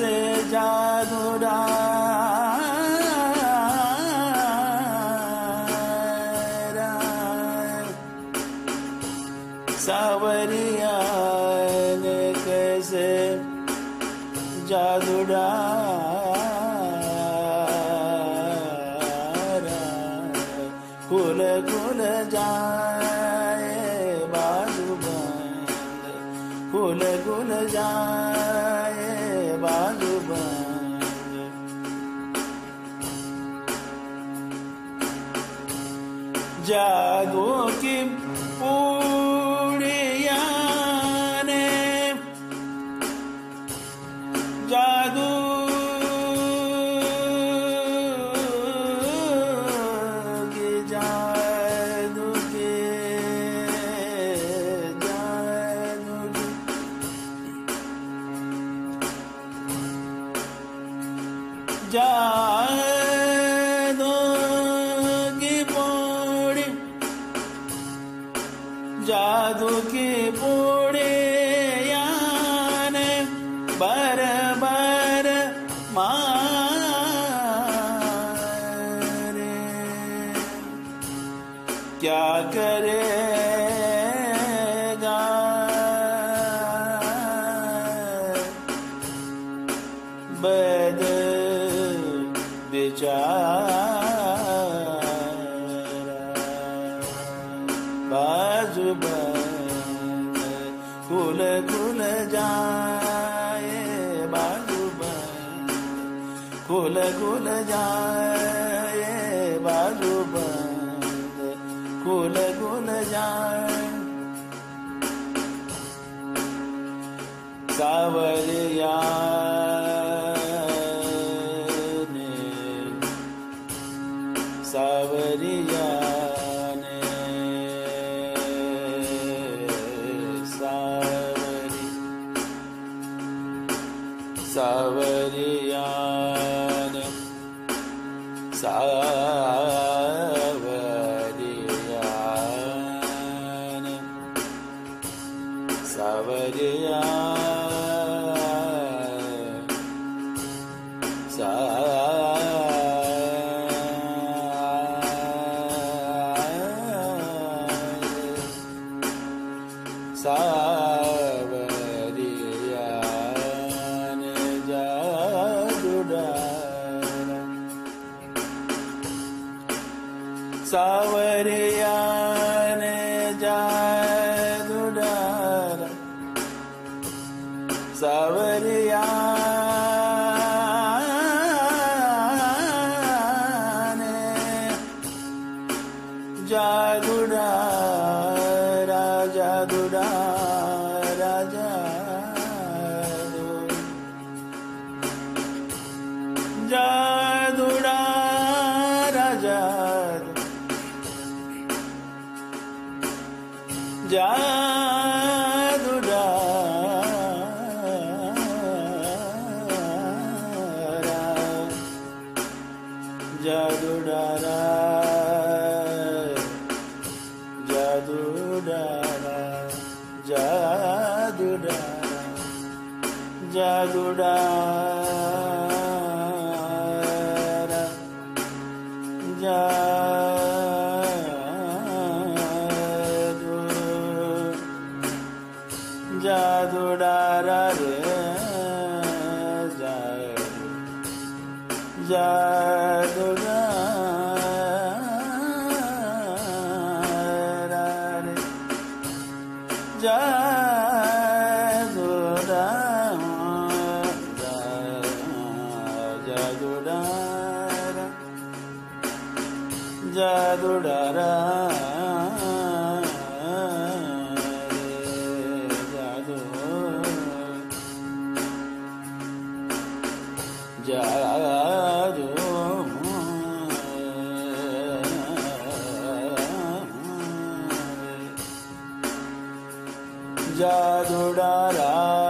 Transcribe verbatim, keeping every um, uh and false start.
कैसे जादू डाला सावरिया ने कैसे जादू डाला खुल खुल जाए बाजू बंद खुल खुल जाए बाजू बंद जादू की पूड़िया ने जादू की जादू के जादू जादू की पूड़ी जादू की पूड़िया ने बर बर मारे क्या करेगा बद बेचारा बाजू बंद खुल खुल जाए बाजू बंद खुल खुल जाए बाजू बंद खुल खुल जाए सावरिया ने सावरिया ने सावरी सावरिया ने सावरिया ने सावरिया सावरिया ने जादू डाला सावरिया ने जादू डाला सावरिया ने जादू डाला जादू डाला जादू जादू डाला जादू जादू डाला जादू डाला जादू डाला जादू डाला जादू डाला जादू जादू डाला रे जादू जादू डाला रे जादू डाला जादू डाला जादू डाला जादू जादू डाला